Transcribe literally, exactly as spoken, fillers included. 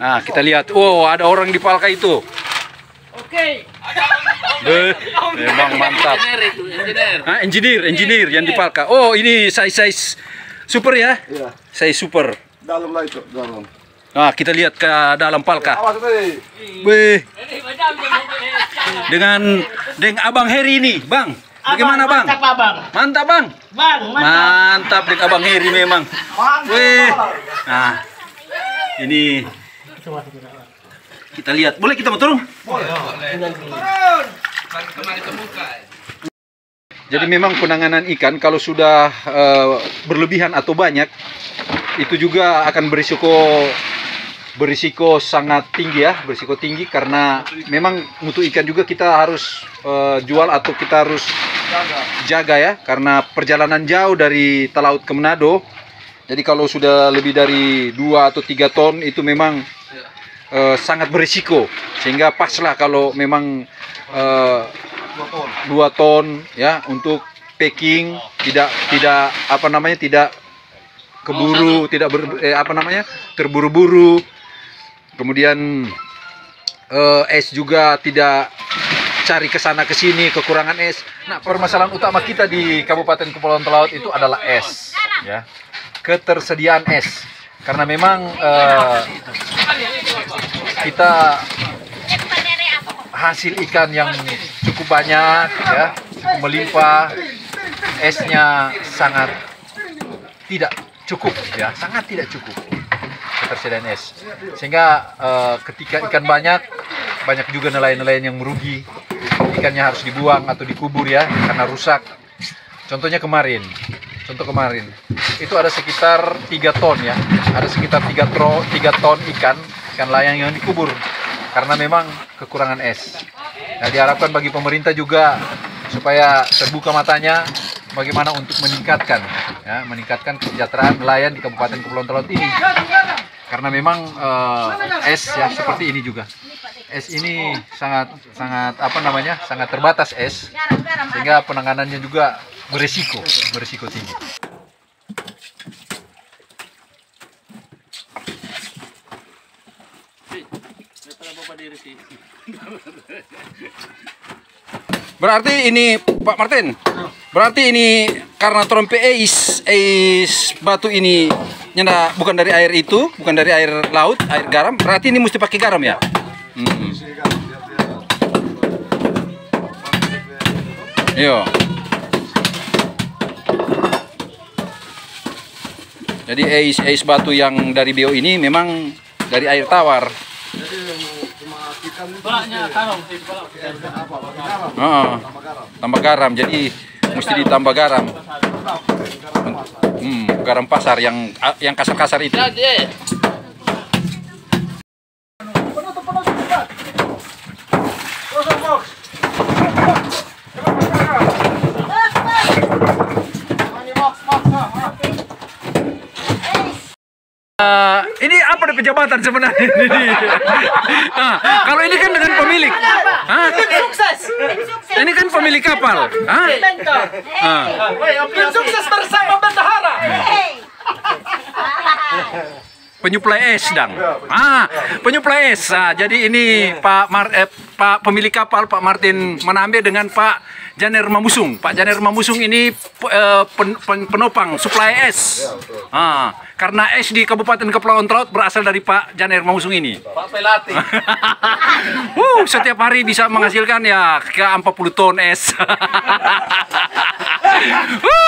Nah, kita lihat. Oh, ada orang di Palka itu. Oke. Beh, memang mantap. Ah, engineer, engineer yang di Palka. Oh, ini size-size super ya? Iya. Size super. Dalam lah itu, dalam. Nah, kita lihat ke dalam Palka. Awas tadi. Beh. Dengan dengan Abang Heri ini, Bang. Bagaimana, Bang? Mantap, Abang. Mantap, Bang. Bang, mantap. Mantap dengan Abang Heri memang. Weh. Nah, ini kita lihat. Boleh kita mau turun? Boleh. Jadi memang penanganan ikan kalau sudah uh, berlebihan atau banyak, itu juga akan berisiko berisiko sangat tinggi ya, berisiko tinggi karena memang mutu ikan juga kita harus uh, jual atau kita harus jaga. jaga ya, karena perjalanan jauh dari Talaut ke Manado. Jadi kalau sudah lebih dari dua atau tiga ton itu memang uh, sangat berisiko, sehingga paslah kalau memang uh, dua ton ya untuk packing, tidak tidak apa namanya tidak keburu, tidak ber, eh, apa namanya terburu-buru. Kemudian eh, es juga tidak cari ke sana ke sini, kekurangan es. Nah, permasalahan utama kita di Kabupaten Kepulauan Talaut itu adalah es, ya, ketersediaan es. Karena memang eh, kita hasil ikan yang cukup banyak, ya, cukup melimpah, esnya sangat tidak cukup, ya, sangat tidak cukup ketersediaan es, sehingga uh, ketika ikan banyak, banyak juga nelayan-nelayan yang merugi, ikannya harus dibuang atau dikubur ya, karena rusak. Contohnya kemarin, contoh kemarin, itu ada sekitar tiga ton ya, ada sekitar tiga ton ikan, ikan layang yang dikubur, karena memang kekurangan es. Nah, diharapkan bagi pemerintah juga supaya terbuka matanya, bagaimana untuk meningkatkan, ya, meningkatkan kesejahteraan nelayan di Kabupaten Kepulauan Talaut ini. Karena memang uh, es ya seperti ini juga. Es ini sangat sangat apa namanya? sangat terbatas es, sehingga penanganannya juga berisiko, berisiko tinggi. Berarti ini Pak Martin, berarti ini karena trompe eis, eis batu ini nyenda bukan dari air itu, bukan dari air laut, air garam. Berarti ini mesti pakai garam ya? Hmm. Iya. Jadi eis eis batu yang dari bio ini memang dari air tawar. Oh, tambah garam, jadi mesti ditambah garam. Hmm, garam pasar yang yang kasar-kasar itu. Uh, ini apa dari pejabatan sebenarnya ini? Nah, kalau ini kan dengan pemilik. Hah? Sukses. Ini kan pemilik kapal. Hah? Ah. Tim sukses bersama bendahara. Penyuplai es dang. Ah, penyuplai es. Nah, jadi ini Pak Mar eh, Pak pemilik kapal Pak Martin Manambe dengan Pak Janer Mamusung. Pak Janer Mamusung ini uh, pen, pen, penopang suplai es. Ah, karena es di Kabupaten Kepulauan Talaut berasal dari Pak Janer Mamusung ini. Pak Pelati. uh, setiap hari bisa menghasilkan ya ke empat puluh ton es. uh.